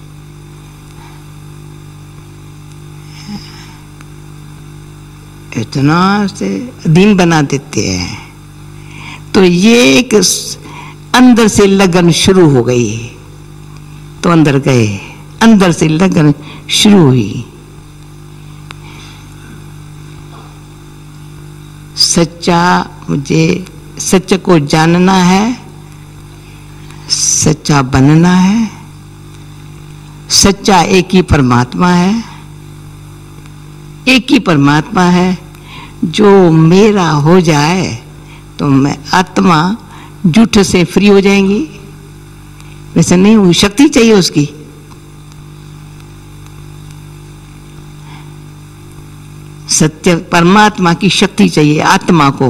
इतना से दिन बना देते हैं। तो ये एक अंदर से लगन शुरू हो गई, तो अंदर गए, अंदर से लगन शुरू हुई। सच्चा, मुझे सच को जानना है, सच्चा बनना है। सच्चा एक ही परमात्मा है, एक ही परमात्मा है। जो मेरा हो जाए तो मैं आत्मा झूठ से फ्री हो जाएंगी। वैसे नहीं हुई, शक्ति चाहिए उसकी। सत्य परमात्मा की शक्ति चाहिए आत्मा को।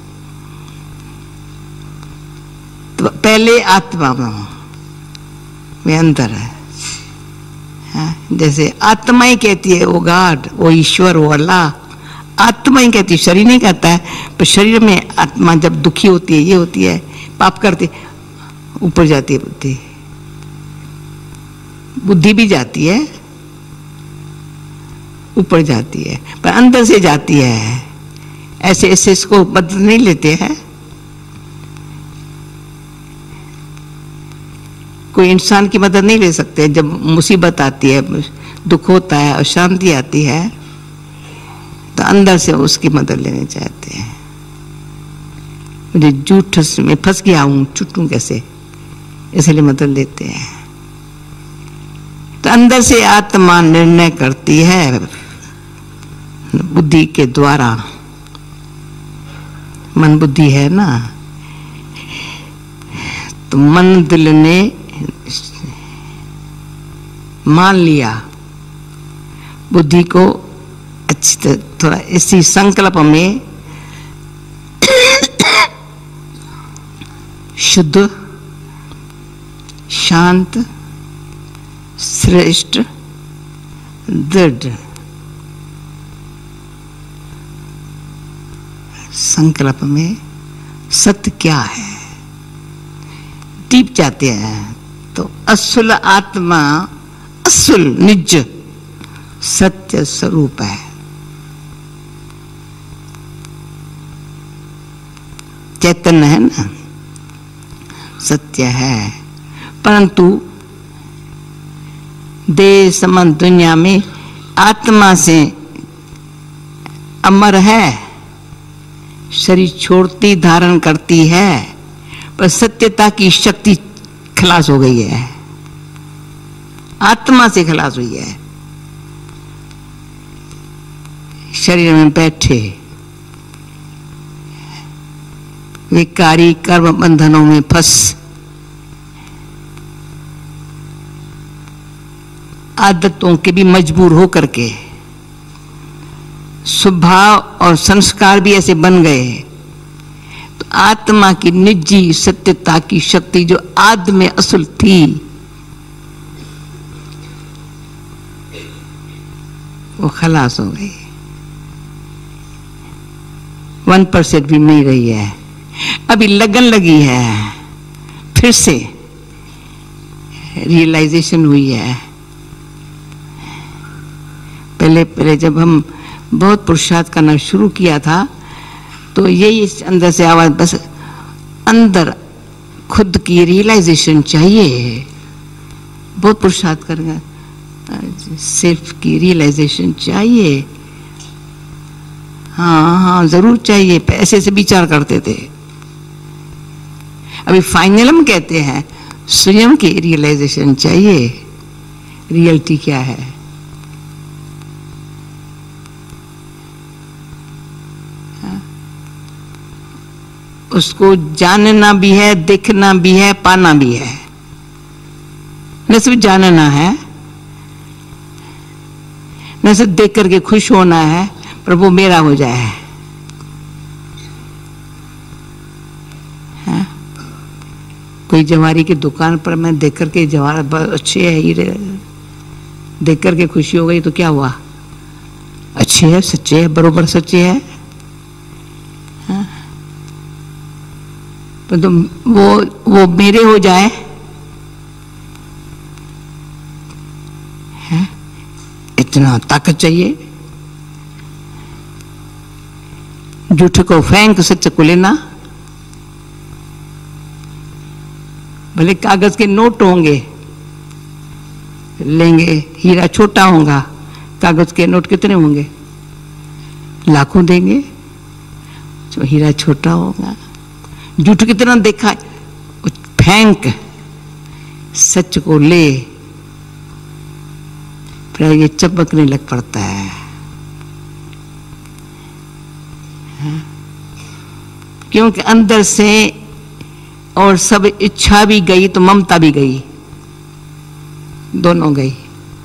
तो पहले आत्मा में अंदर है। हाँ, जैसे आत्मा ही कहती है वो गॉड, वो ईश्वर, वो अल्लाह, आत्मा ही कहती है, शरीर नहीं कहता है। पर शरीर में आत्मा जब दुखी होती है, ये होती है, पाप करती, ऊपर जाती है बुद्धि, बुद्धि भी जाती है, ऊपर जाती है, पर अंदर से जाती है। ऐसे ऐसे इसको बदल नहीं लेते हैं। कोई इंसान की मदद नहीं ले सकते। जब मुसीबत आती है, दुख होता है, अशांति आती है, तो अंदर से उसकी मदद लेने चाहते हैं। मुझे झूठ में फंस गया हूं, छूटूं कैसे, इसलिए मदद लेते हैं। तो अंदर से आत्मा निर्णय करती है बुद्धि के द्वारा। मन बुद्धि है ना, तो मन दिल ने मान लिया बुद्धि को अच्छी तरह, थोड़ा इसी संकल्प में शुद्ध, शांत, श्रेष्ठ, दृढ़ संकल्प में सत्य क्या है दीप जाते हैं। तो असुल आत्मा, असुल निज सत्य स्वरूप है। चैतन्य है ना, सत्य है। परंतु देह संबंध दुनिया में आत्मा से अमर है, शरीर छोड़ती धारण करती है, पर सत्यता की शक्ति खलास हो गई है, आत्मा से खलास हुई है। शरीर में बैठे विकारी कर्म बंधनों में फंस आदतों के भी मजबूर हो करके स्वभाव और संस्कार भी ऐसे बन गए। तो आत्मा की निजी सत्यता की शक्ति जो आद में असल थी, वो खलास हो गई, वन परसेंट भी नहीं रही है। अभी लगन लगी है, फिर से रियलाइजेशन हुई है। पहले पहले जब हम बहुत पुरुषार्थ करना शुरू किया था, तो यही अंदर से आवाज, बस अंदर खुद की रियलाइजेशन चाहिए। बहुत पुरुषार्थ करेंगे, सेल्फ की रियलाइजेशन चाहिए। हाँ हाँ जरूर चाहिए, पैसे से विचार करते थे। अभी फाइनल हम कहते हैं स्वयं की रियलाइजेशन चाहिए। रियलिटी क्या है? उसको जानना भी है, देखना भी है, पाना भी है। न सिर्फ जानना है, न सिर्फ देख करके खुश होना है, प्रभु मेरा हो जाए। है? कोई जवारी की दुकान पर मैं देख करके जवाहर बहुत अच्छे है, हीरे देख करके खुशी हो गई, तो क्या हुआ? अच्छे है, सच्चे है, बरोबर सच्चे है। पर तो वो वो मेरे हो जाए, है? इतना ताकत चाहिए। झूठ को फेंक सच को लेना। भले कागज के नोट होंगे, लेंगे, हीरा छोटा होगा, कागज के नोट कितने होंगे? लाखों देंगे, तो हीरा छोटा होगा। झूठ कितना देखा, फेंक सच को ले, फिर ये चपकने लग पड़ता है। क्योंकि अंदर से और सब इच्छा भी गई तो ममता भी गई, दोनों गई।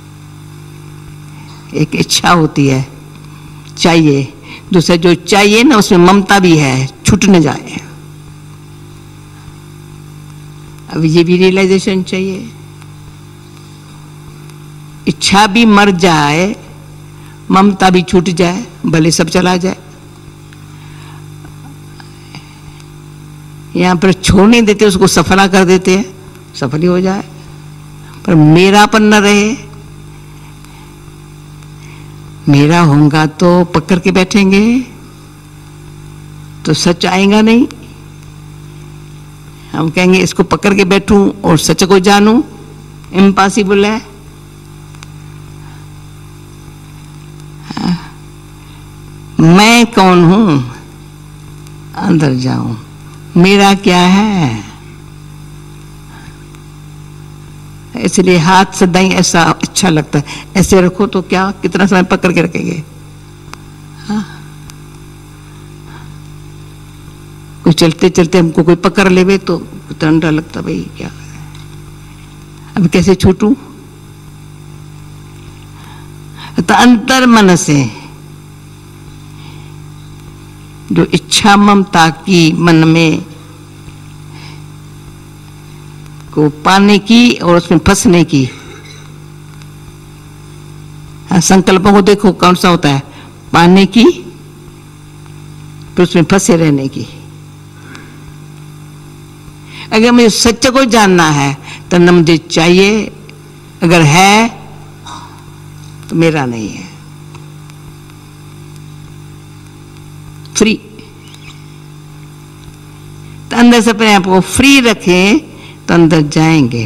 एक इच्छा होती है चाहिए, दूसरा जो चाहिए ना उसमें ममता भी है, छूट न जाए। अब ये भी रियलाइजेशन चाहिए। इच्छा भी मर जाए, ममता भी छूट जाए, भले सब चला जाए। यहां पर छोड़ नहीं देते, उसको सफला कर देते हैं, सफल ही हो जाए, पर मेरापन न रहे। मेरा होगा तो पकड़ के बैठेंगे तो सच आएगा नहीं। हम कहेंगे इसको पकड़ के बैठूं और सच को जानूं, इम्पॉसिबल है। मैं कौन हूं, अंदर जाऊं, मेरा क्या है। इसलिए हाथ सदाई ऐसा अच्छा लगता है, ऐसे रखो तो क्या, कितना समय पकड़ के रखेंगे। हाँ? कोई चलते चलते हमको कोई पकड़ लेवे तो कितना डर लगता, भाई क्या अब कैसे छूटूं। तो अंतर मन से जो इच्छा ममता की मन में को पाने की और उसमें फंसने की, संकल्पों को देखो कौन सा होता है, पाने की तो उसमें फंसे रहने की। अगर मुझे सच्चे को जानना है तो न मुझे चाहिए, अगर है तो मेरा नहीं है, फ्री। तो अंदर से अपने आप को फ्री रखें तो अंदर जाएंगे।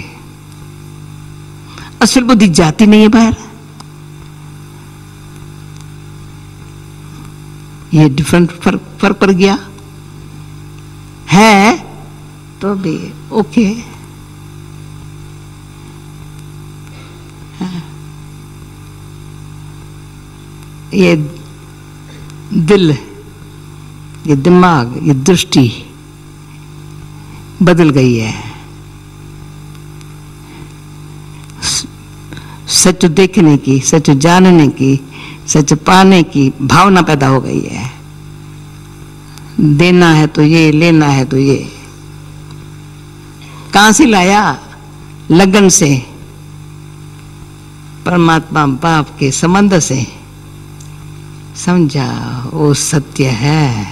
असल बुद्धि जाती नहीं है बाहर। ये डिफरेंट फर्क फर्क पड़ गया है तो भी ओके। ये दिल, ये दिमाग, ये दृष्टि बदल गई है। सच देखने की, सच जानने की, सच पाने की भावना पैदा हो गई है। देना है तो ये, लेना है तो ये। कहां से लाया? लगन से, परमात्मा बाप के संबंध से समझा वो सत्य है।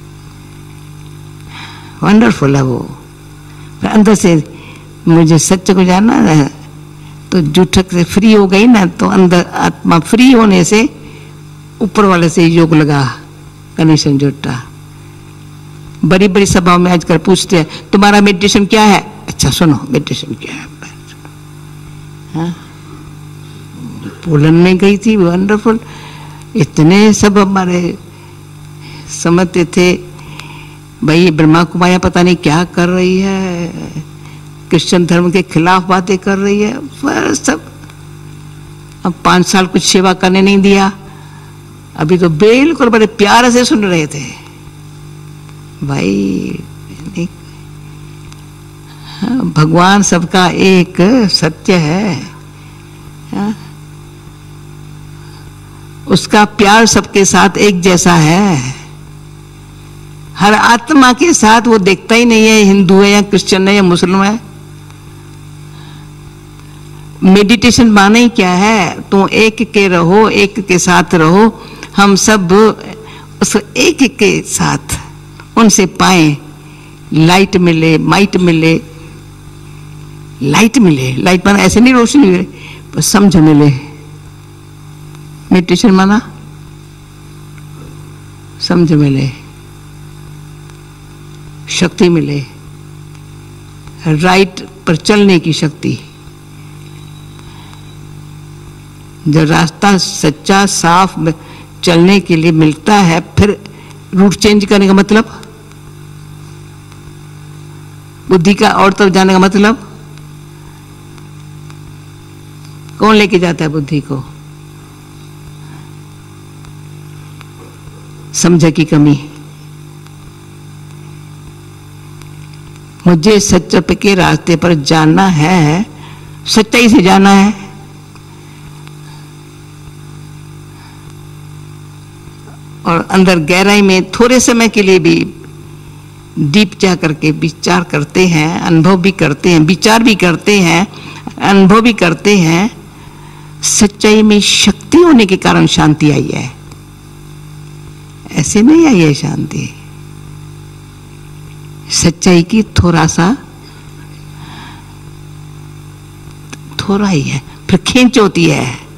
वंडरफुल है वो। अंदर से मुझे सत्य को जानना है तो जूठक से फ्री हो गई ना, तो अंदर आत्मा फ्री होने से ऊपर वाले से योग लगा, कनेक्शन जुटा। बड़ी बड़ी सभाओं में आजकल पूछते हैं तुम्हारा मेडिटेशन क्या है? अच्छा सुनो मेडिटेशन क्या है। हाँ? पोलन में गई थी, वंडरफुल। इतने सब हमारे समझते थे भाई ब्रह्मा कुमारियां पता नहीं क्या कर रही है, क्रिश्चियन धर्म के खिलाफ बातें कर रही है, पर सब। अब पांच साल कुछ सेवा करने नहीं दिया, अभी तो बिल्कुल बड़े प्यार से सुन रहे थे भाई। भगवान सबका एक सत्य है, हा? उसका प्यार सबके साथ एक जैसा है। हर आत्मा के साथ वो देखता ही नहीं है हिंदू है या क्रिश्चियन है या मुस्लिम है। मेडिटेशन माने ही क्या है? तो एक के रहो, एक के साथ रहो। हम सब उस एक के साथ उनसे पाए लाइट मिले, माइट मिले, लाइट मिले, लाइट माना ऐसे नहीं रोशनी मिले, पर समझ मिले। मेडिटेशन माना समझ मिले, शक्ति मिले, राइट पर चलने की शक्ति। जब रास्ता सच्चा साफ चलने के लिए मिलता है, फिर रूट चेंज करने का मतलब, बुद्धि का और तरफ जाने का मतलब, कौन लेके जाता है बुद्धि को? समझ की कमी। मुझे सच्चे के रास्ते पर जाना है, सच्चाई से जाना है, और अंदर गहराई में थोड़े समय के लिए भी डीप जा करके विचार करते हैं, अनुभव भी करते हैं, विचार भी करते हैं, अनुभव भी करते हैं। सच्चाई में शक्ति होने के कारण शांति आई है, ऐसे नहीं आई है शांति। सच्चाई की थोड़ा सा, थोड़ा ही है, फिर खींच होती है।